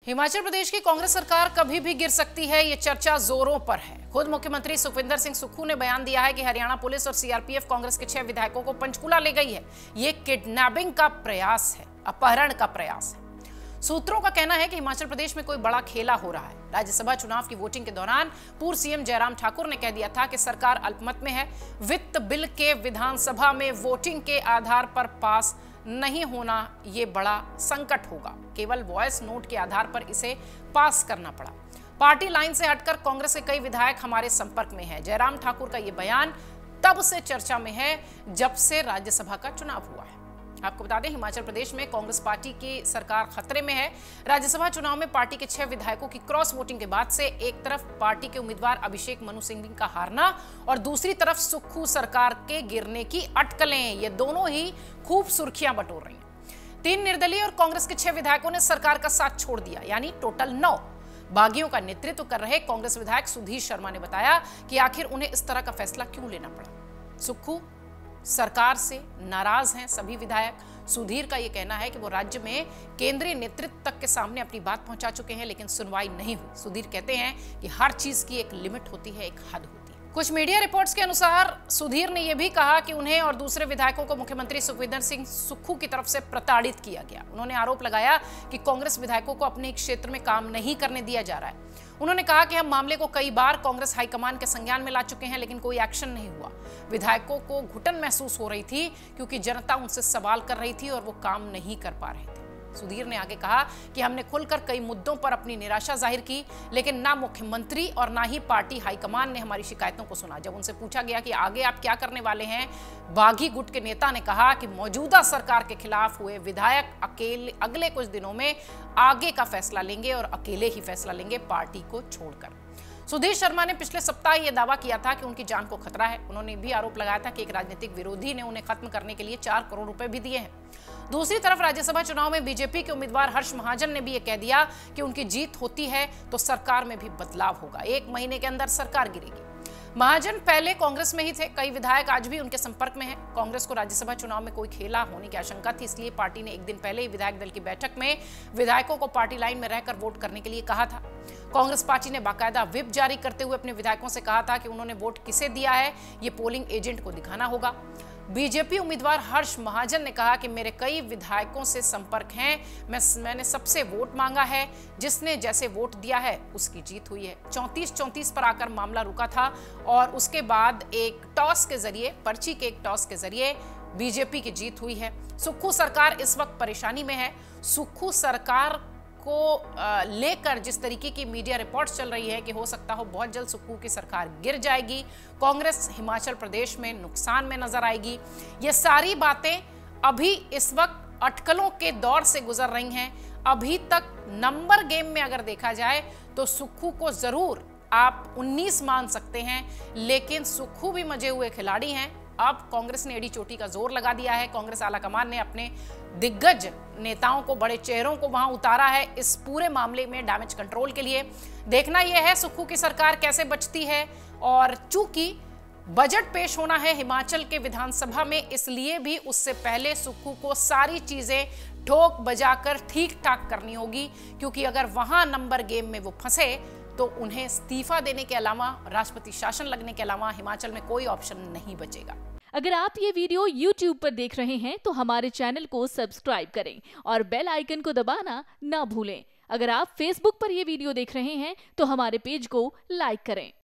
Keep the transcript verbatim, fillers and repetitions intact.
हिमाचल प्रदेश की कांग्रेस सरकार कभी भी गिर सकती है, ये चर्चा जोरों पर है। खुद मुख्यमंत्री सुखविंदर सिंह सुक्खू ने बयान दिया है कि हरियाणा पुलिस और सीआरपीएफ कांग्रेस के छह विधायकों को पंचकूला ले गई है। ये किडनैपिंग का प्रयास है, अपहरण का प्रयास है। सूत्रों का कहना है कि हिमाचल प्रदेश में कोई बड़ा खेला हो रहा है। राज्यसभा चुनाव की वोटिंग के दौरान पूर्व सीएम जयराम ठाकुर ने कह दिया था कि सरकार अल्पमत में है। वित्त बिल के विधानसभा में वोटिंग के आधार पर पास नहीं होना ये बड़ा संकट होगा। केवल वॉइस नोट के आधार पर इसे पास करना पड़ा। पार्टी लाइन से हटकर कांग्रेस के कई विधायक हमारे संपर्क में हैं। जयराम ठाकुर का ये बयान तब से चर्चा में है जब से राज्यसभा का चुनाव हुआ है। आपको बता दें, हिमाचल प्रदेश में कांग्रेस पार्टी की सरकार खतरे में है। राज्यसभा चुनाव में पार्टी के छह विधायकों की क्रॉस वोटिंग के बाद से एक तरफ पार्टी के उम्मीदवार अभिषेक मनु सिंघवी का हारना और दूसरी तरफ सुक्खू सरकार के गिरने की अटकलें, ये दोनों ही खूब सुर्खियां बटोर रही हैं। तीन निर्दलीय और कांग्रेस के छह विधायकों ने सरकार का साथ छोड़ दिया, यानी टोटल नौ। बागियों का नेतृत्व कर रहे कांग्रेस विधायक सुधीर शर्मा ने बताया कि आखिर उन्हें इस तरह का फैसला क्यों लेना पड़ा। सुक्खू सरकार से नाराज हैं सभी विधायक। सुधीर का यह कहना है कि वो राज्य में केंद्रीय नेतृत्व तक के सामने अपनी बात पहुंचा चुके हैं, लेकिन सुनवाई नहीं हुई। सुधीर कहते हैं कि हर चीज की एक लिमिट होती है, एक हद होती है। कुछ मीडिया रिपोर्ट्स के अनुसार सुधीर ने यह भी कहा कि उन्हें और दूसरे विधायकों को मुख्यमंत्री सुखविंदर सिंह सुक्खू की तरफ से प्रताड़ित किया गया। उन्होंने आरोप लगाया कि कांग्रेस विधायकों को अपने क्षेत्र में काम नहीं करने दिया जा रहा है। उन्होंने कहा कि हम मामले को कई बार कांग्रेस हाईकमान के संज्ञान में ला चुके हैं, लेकिन कोई एक्शन नहीं हुआ। विधायकों को घुटन महसूस हो रही थी क्योंकि जनता उनसे सवाल कर रही थी और वो काम नहीं कर पा रहे थे। सुधीर ने आगे कहा कि हमने खुलकर कई मुद्दों पर अपनी निराशा जाहिर की, लेकिन ना मुख्यमंत्री और ना ही पार्टी हाईकमान ने हमारी शिकायतों को सुना। जब उनसे पूछा गया कि आगे आप क्या करने वाले हैं, बागी गुट के नेता ने कहा कि मौजूदा सरकार के खिलाफ हुए विधायक अकेले अगले कुछ दिनों में आगे का फैसला लेंगे और अकेले ही फैसला लेंगे, पार्टी को छोड़कर। सुधीर शर्मा ने पिछले सप्ताह यह दावा किया था कि उनकी जान को खतरा है। उन्होंने भी आरोप लगाया था कि एक राजनीतिक विरोधी ने उन्हें खत्म करने के लिए चार करोड़ रुपए भी दिए हैं। दूसरी तरफ राज्यसभा चुनाव में बीजेपी के उम्मीदवार हर्ष महाजन ने भी यह कह दिया कि उनकी जीत होती है तो सरकार में भी बदलाव होगा, एक महीने के अंदर सरकार गिरेगी। महाजन पहले कांग्रेस में ही थे, कई विधायक आज भी उनके संपर्क में हैं। कांग्रेस को राज्यसभा चुनाव में कोई खेला होने की आशंका थी, इसलिए पार्टी ने एक दिन पहले ही विधायक दल की बैठक में विधायकों को पार्टी लाइन में रहकर वोट करने के लिए कहा था। कांग्रेस पार्टी ने बाकायदा व्हिप जारी करते हुए अपने विधायकों से कहा था कि उन्होंने वोट किसे दिया है, ये पोलिंग एजेंट को दिखाना होगा। बीजेपी उम्मीदवार हर्ष महाजन ने कहा कि मेरे कई विधायकों से संपर्क हैं, मैं मैंने सबसे वोट मांगा है, जिसने जैसे वोट दिया है उसकी जीत हुई है। चौंतीस चौंतीस पर आकर मामला रुका था और उसके बाद एक टॉस के जरिए, पर्ची के एक टॉस के जरिए बीजेपी की जीत हुई है। सुक्खू सरकार इस वक्त परेशानी में है। सुक्खू सरकार को लेकर जिस तरीके की मीडिया रिपोर्ट्स चल रही है कि हो सकता हो बहुत जल्द सुक्खू की सरकार गिर जाएगी, कांग्रेस हिमाचल प्रदेश में नुकसान में नजर आएगी, ये सारी बातें अभी इस वक्त अटकलों के दौर से गुजर रही हैं। अभी तक नंबर गेम में अगर देखा जाए तो सुक्खू को जरूर आप उन्नीस मान सकते हैं, लेकिन सुक्खू भी मजे हुए खिलाड़ी हैं। अब कांग्रेस ने एड़ी चोटी का जोर लगा दिया है। कांग्रेस आलाकमान ने अपने दिग्गज नेताओं को, बड़े चेहरों को वहां उतारा है इस पूरे मामले में डैमेज कंट्रोल के लिए। देखना यह है सुक्खू की सरकार कैसे बचती है। और चूंकि बजट पेश होना है हिमाचल के विधानसभा में, इसलिए भी उससे पहले सुक्खू को सारी चीजें ठोक बजाकर ठीक ठाक करनी होगी, क्योंकि अगर वहां नंबर गेम में वो फंसे तो उन्हें इस्तीफा देने के अलावा, राष्ट्रपति शासन लगने के अलावा हिमाचल में कोई ऑप्शन नहीं बचेगा। अगर आप ये वीडियो यूट्यूब पर देख रहे हैं तो हमारे चैनल को सब्सक्राइब करें और बेल आइकन को दबाना ना भूलें। अगर आप फेसबुक पर ये वीडियो देख रहे हैं तो हमारे पेज को लाइक करें।